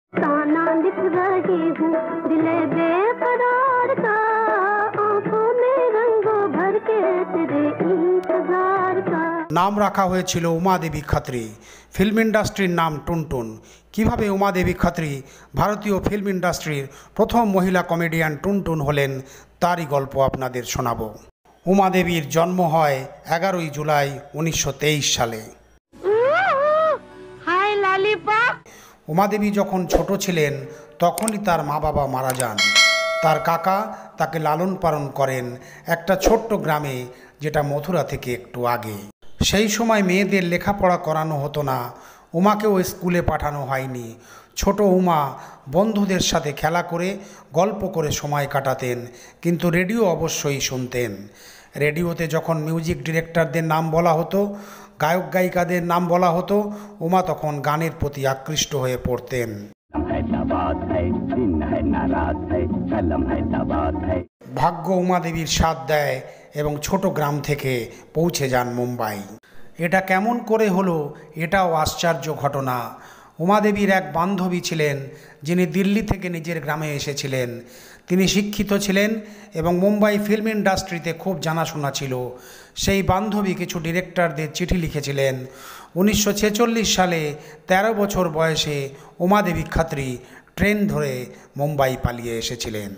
ताना लिख रही हूँ दिल बेकरार का, आंखों में रंगों भर के तेरे इंतजार का। নাম রাখা হয়েছিল উমা দেবী খাত্রি, ফিল্ম ইন্ডাস্ট্রির নাম টুনটুন। কিভাবে উমা দেবী খাত্রি ভারতীয় ফিল্ম ইন্ডাস্ট্রির প্রথম মহিলা কমেডিয়ান টুনটুন হলেন তারই গল্প আপনাদের শোনাব। উমা দেবীর জন্ম হয় 11ই জুলাই 1923 সালে। উমা দেবী যখন ছোট ছিলেন তখনই তার মা বাবা মারা যান। তার কাকা তাকে লালন পালন করেন একটা ছোট্ট গ্রামে, যেটা মথুরা থেকে একটু আগে। সেই সময় মেয়েদের লেখাপড়া করানো হতো না, উমাকেও স্কুলে পাঠানো হয়নি। ছোট উমা বন্ধুদের সাথে খেলা করে গল্প করে সময় কাটাতেন, কিন্তু রেডিও অবশ্যই শুনতেন। রেডিওতে যখন মিউজিক ডিরেক্টরদের নাম বলা হতো, গায়ক গায়িকাদের নাম বলা হতো, উমা তখন গানের প্রতি আকৃষ্ট হয়ে পড়তেন। ভাগ্য উমা দেবীর সাথ দেয় এবং ছোট গ্রাম থেকে পৌঁছে যান মুম্বাই। এটা কেমন করে হলো, এটাও আশ্চর্য ঘটনা। উমা দেবীর এক বান্ধবী ছিলেন যিনি দিল্লি থেকে নিজের গ্রামে এসেছিলেন। তিনি শিক্ষিত ছিলেন এবং মুম্বাই ফিল্ম ইন্ডাস্ট্রিতে খুব জানাশোনা ছিল। সেই বান্ধবী কিছু ডিরেক্টরদের চিঠি লিখেছিলেন। 1946 সালে 13 বছর বয়সে উমা দেবী খাত্রি ট্রেন ধরে মুম্বাই পালিয়ে এসেছিলেন।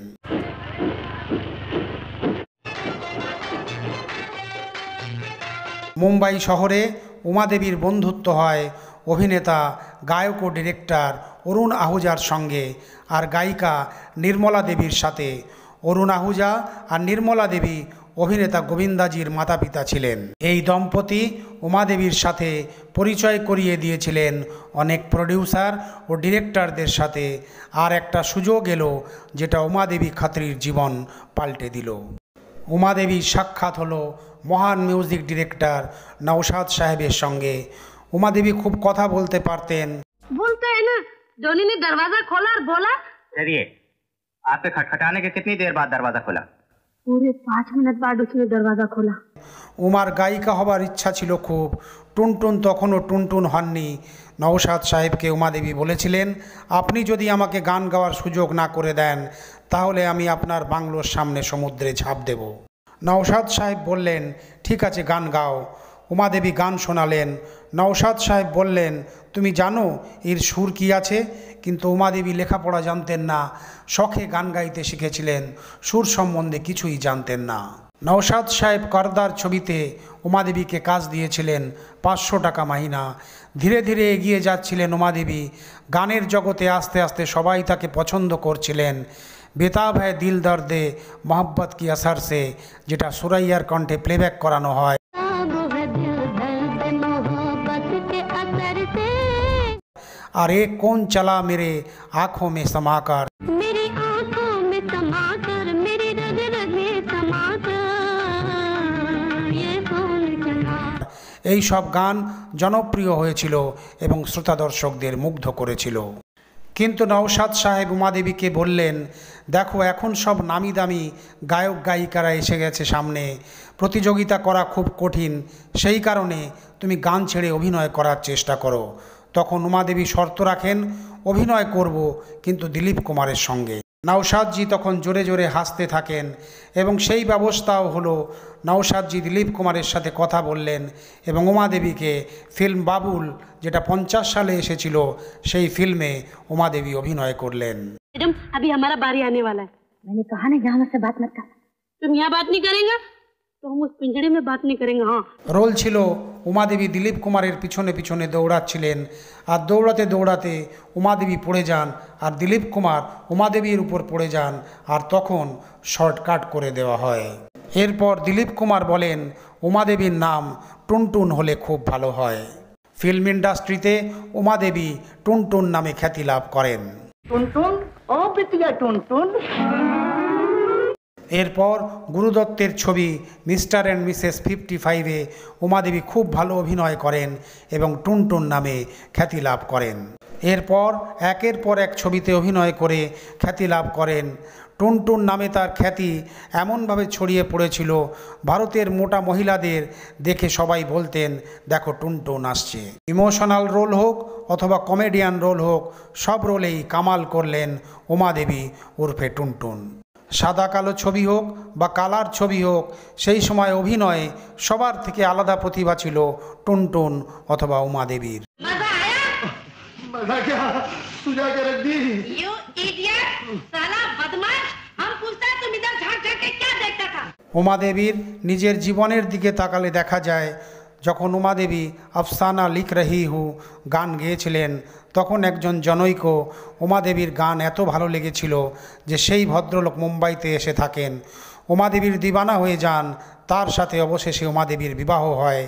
মুম্বাই শহরে উমা দেবীর বন্ধুত্ব হয় অভিনেতা, গায়ক ও ডিরেক্টর অরুণ আহুজার সঙ্গে আর গায়িকা নির্মলা দেবীর সাথে। অরুণ আহুজা আর নির্মলা দেবী অভিনেতা গোবিন্দাজির মাতা পিতা ছিলেন। এই দম্পতি উমা দেবীর সাথে পরিচয় করিয়ে দিয়েছিলেন অনেক প্রডিউসার ও ডিরেক্টরদের সাথে। আর একটা সুযোগ এলো যেটা উমা দেবী খাত্রির জীবন পাল্টে দিল। উমা দেবীর সাক্ষাৎ হলো মহান মিউজিক ডিরেক্টর নওশাদ সাহেবের সঙ্গে। उमा देवी खूब कथा बोलते पारतें। बोलते हैं ना, जोनी ने दरवाजा खोला और बोला, चलिए। आपके खटखटाने के कितनी देर बाद दरवाजा खोला? पूरे 5 मिनट बाद उसने दरवाजा खोला। उमार गायिका हबार इच्छा छिलो खूब। टुनटुन तखनो टुनटुन हननी। नौशाद साहेब के उमा देवी बोलेছিলেন, আপনি যদি আমাকে গান গাওয়ার সুযোগ না করে দেন তাহলে আমি আপনার বাংলোর সামনে সমুদ্রে ঝাঁপ দেব। নওশাদ সাহেব বললেন, ঠিক আছে, গান গাও। উমা দেবী গান শোনালেন। নওশাদ সাহেব বললেন, তুমি জানো এর সুর কি আছে? কিন্তু উমা দেবী লেখাপড়া জানতেন না, শখে গান গাইতে শিখেছিলেন, সুর সম্বন্ধে কিছুই জানতেন না। নওশাদ সাহেব করদার ছবিতে উমা দেবীকে কাজ দিয়েছিলেন 500 টাকা মাহিনা। ধীরে ধীরে এগিয়ে যাচ্ছিলেন উমা দেবী। গানের জগতে আস্তে আস্তে সবাই তাকে পছন্দ করছিলেন। বেতাব হ্যায় দিল দর্দে মোহব্বত কি আসর সে, যেটা সুরাইয়ার কণ্ঠে প্লেব্যাক করানো হয়। और एक कौन चला मेरे आँखों में समाकर, मेरी आँखों में समाकर, मेरी रग रगे समाकर, ये कौन चला। এই সব গান জনপ্রিয় হয়েছিল এবং শ্রোতা দর্শকদের মুগ্ধ করেছিল। কিন্তু নওশাদ সাহেব উমা দেবীকে বললেন, দেখো এখন সব নামি দামি গায়ক গায়িকারা এসে গেছে সামনে, প্রতিযোগিতা করা খুব কঠিন, সেই কারণে তুমি গান ছেড়ে অভিনয় করার চেষ্টা করো। তখন উমা দেবী শর্ত রাখেন, অভিনয় করব কিন্তু দিলীপ কুমারের সঙ্গে। নওশাদজি তখন জোরে জোরে হাসতে থাকেন এবং সেই ব্যবস্থাও হলো। নওশাদজি দিলীপ কুমারের সাথে কথা বললেন এবং উমা দেবীকে ফিল্ম বাবুল, যেটা 50 সালে এসেছিল, সেই ফিল্মে উমা দেবী অভিনয় করলেন। मैडम अभी हमारा बारी आने वाला है। मैंने कहा ना यहाँ मुझसे बात मत कर। तुम यहाँ बात नहीं करेंगे तो हम उस पिंजड़े में बात नहीं करेंगे। हाँ, রোল ছিল উমা দেবী দিলীপ কুমারের পিছনে পিছনে দৌড়াচ্ছিলেন, আর দৌড়াতে দৌড়াতে উমা দেবী পড়ে যান আর দিলীপ কুমার উমা দেবীর উপর পড়ে যান, আর তখন শর্টকাট করে দেওয়া হয়। এরপর দিলীপ কুমার বলেন, উমা দেবীর নাম টুনটুন হলে খুব ভালো হয়। ফিল্ম ইন্ডাস্ট্রিতে উমা দেবী টুনটুন নামে খ্যাতি লাভ করেন। টুনটুন, ও বিটিয়া টুনটুন। এরপর গুরুদত্তের ছবি মিস্টার অ্যান্ড মিসেস 55-এ উমা দেবী খুব ভালো অভিনয় করেন এবং টুনটুন নামে খ্যাতি লাভ করেন। এরপর একের পর এক ছবিতে অভিনয় করে খ্যাতি লাভ করেন। টুনটুন নামে তার খ্যাতি এমনভাবে ছড়িয়ে পড়েছিল, ভারতের মোটা মহিলাদের দেখে সবাই বলতেন, দেখো টুনটুন আসছে। ইমোশনাল রোল হোক অথবা কমেডিয়ান রোল হোক, সব রোলেই কামাল করলেন উমাদেবী ওরফে টুনটুন। সাদা কালো ছবি হোক বা কালার ছবি হোক, সেই সময় অভিনয়ে সবার থেকে আলাদা প্রতিভা ছিল টুনটুন অথবা উমাদেবীর। मजा क्या सुझा के रख दी। You idiot! साला बदमाश! हम पूछते हैं तुम इधर झांक झांक के क्या देखता था? উমাদেবীর নিজের জীবনের দিকে তাকালে দেখা যায়, যখন উমাদেবী আফসানা লিখ রহি হু গান গেয়েছিলেন, তখন একজন জনৈক উমাদেবীর গান এত ভালো লেগেছিল যে সেই ভদ্রলোক মুম্বাইতে এসে থাকেন, উমাদেবীর দিবানা হয়ে যান। তার সাথে অবশেষে উমাদেবীর বিবাহ হয়।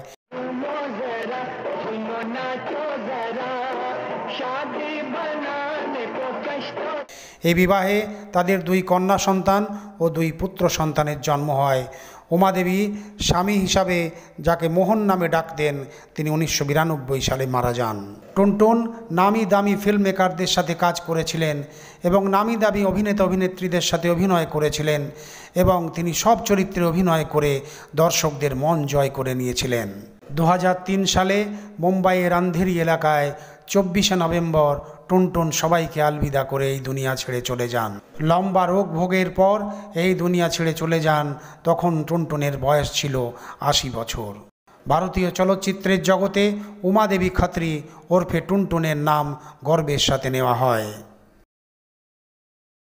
এই বিবাহে তাদের 2 কন্যা সন্তান ও 2 পুত্র সন্তানের জন্ম হয়। উমাদেবী স্বামী হিসাবে যাকে মোহন নামে ডাকতেন, তিনি 1992 সালে মারা যান। টুনটুন নামি দামি ফিল্ম মেকারদের সাথে কাজ করেছিলেন এবং নামি দামি অভিনেতা অভিনেত্রীদের সাথে অভিনয় করেছিলেন এবং তিনি সব চরিত্রে অভিনয় করে দর্শকদের মন জয় করে নিয়েছিলেন। 2003 সালে মুম্বাইয়ের আন্ধেরি এলাকায় 24শে নভেম্বর টুনটুন সবাইকে আলবিদা করে এই দুনিয়া ছেড়ে চলে যান। লম্বা রোগ ভোগের পর এই দুনিয়া ছেড়ে চলে যান। তখন টুনটুনের বয়স ছিল 80 বছর। ভারতীয় চলচ্চিত্রের জগতে উমাদেবী খত্রি ওরফে টুনটুনের নাম গর্বের সাথে নেওয়া হয়।